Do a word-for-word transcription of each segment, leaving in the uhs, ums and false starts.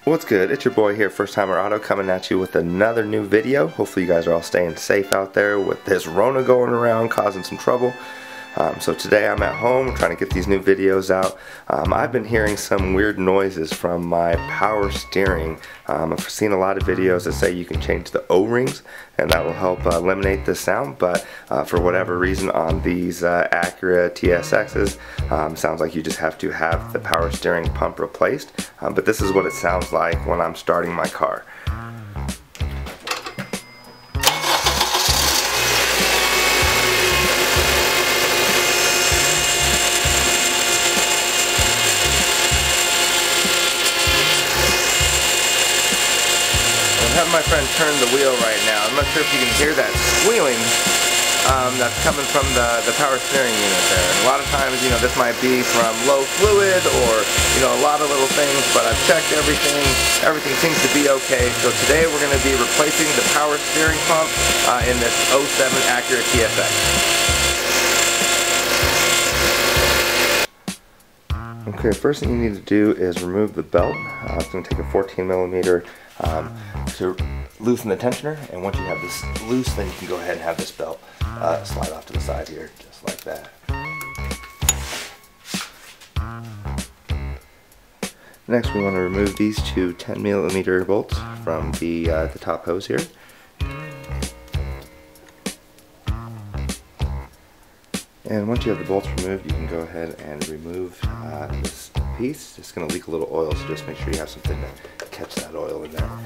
What's good? It's your boy here, First Timer Auto, coming at you with another new video. Hopefully you guys are all staying safe out there with this Rona going around causing some trouble. Um, so today I'm at home trying to get these new videos out. Um, I've been hearing some weird noises from my power steering. Um, I've seen a lot of videos that say you can change the O-rings and that will help uh, eliminate this sound, but uh, for whatever reason on these uh, Acura T S X's, um, sounds like you just have to have the power steering pump replaced. Um, but this is what it sounds like when I'm starting my car. I'm having my friend turn the wheel right now. I'm not sure if you can hear that squealing um, that's coming from the, the power steering unit there. And a lot of times, you know, this might be from low fluid or, you know, a lot of little things, but I've checked everything. Everything seems to be okay. So today we're going to be replacing the power steering pump uh, in this oh seven Acura T S X. Okay, first thing you need to do is remove the belt. Uh, it's going to take a fourteen millimeter um, to loosen the tensioner, and once you have this loose, then you can go ahead and have this belt uh, slide off to the side here, just like that. Next, we want to remove these two ten millimeter bolts from the, uh, the top hose here. And once you have the bolts removed, you can go ahead and remove uh, this piece. It's going to leak a little oil, so just make sure you have something to catch that oil in there.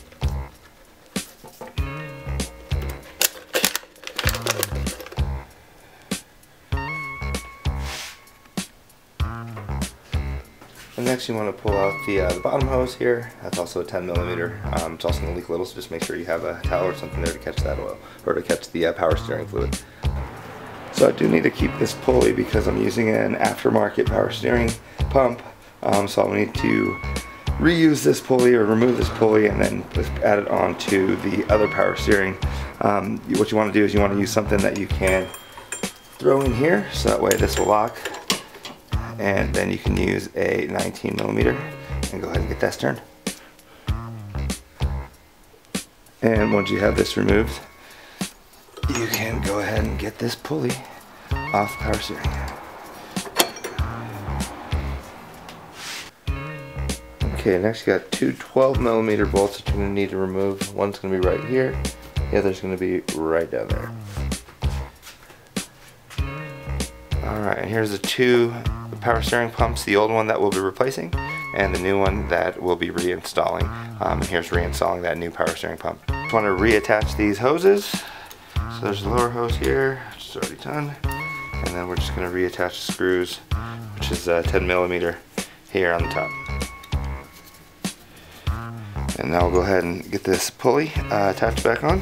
And next you want to pull out the, uh, the bottom hose here. That's also a ten millimeter. Um, it's also going to leak a little, so just make sure you have a towel or something there to catch that oil, or to catch the uh, power steering fluid. So I do need to keep this pulley because I'm using an aftermarket power steering pump. Um, so I'll need to reuse this pulley or remove this pulley and then just add it on to the other power steering. Um, what you want to do is you want to use something that you can throw in here, so that way this will lock. And then you can use a nineteen millimeter and go ahead and get that turned. And once you have this removed, you can go ahead and get this pulley off the power steering. Okay, next you got two twelve millimeter bolts that you're going to need to remove. One's going to be right here, the other's going to be right down there. Alright, and here's the two power steering pumps, the old one that we'll be replacing and the new one that we'll be reinstalling. Um, and here's reinstalling that new power steering pump. Just want to reattach these hoses. So there's the lower hose here, which is already done, and then we're just going to reattach the screws, which is uh, ten millimeter here on the top. And now we'll go ahead and get this pulley uh, attached back on.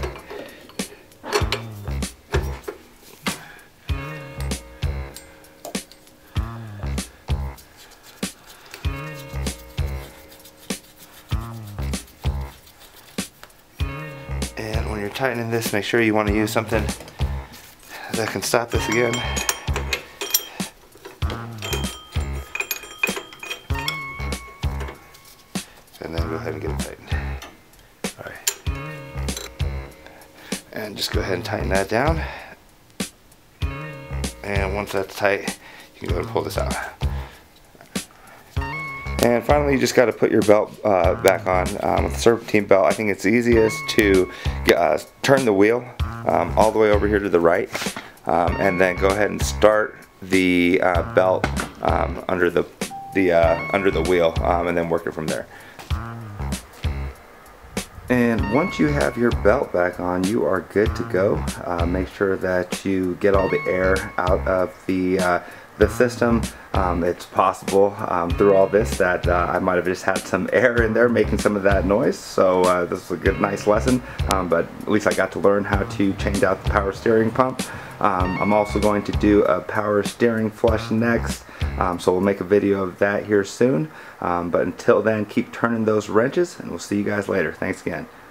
And when you're tightening this, make sure you want to use something that can stop this again. And then go ahead and get it tightened. Alright. And just go ahead and tighten that down. And once that's tight, you can go ahead and pull this out. And finally, you just got to put your belt uh, back on. Um, with the serpentine belt, I think it's easiest to get, uh, turn the wheel um, all the way over here to the right, um, and then go ahead and start the uh, belt um, under the the uh, under the wheel, um, and then work it from there. And once you have your belt back on, you are good to go. Uh, make sure that you get all the air out of the uh, the system. Um, it's possible um, through all this that uh, I might have just had some air in there making some of that noise, so uh, this is a good nice lesson, um, but at least I got to learn how to change out the power steering pump. Um, I'm also going to do a power steering flush next, um, so we'll make a video of that here soon, um, but until then, keep turning those wrenches and we'll see you guys later. Thanks again.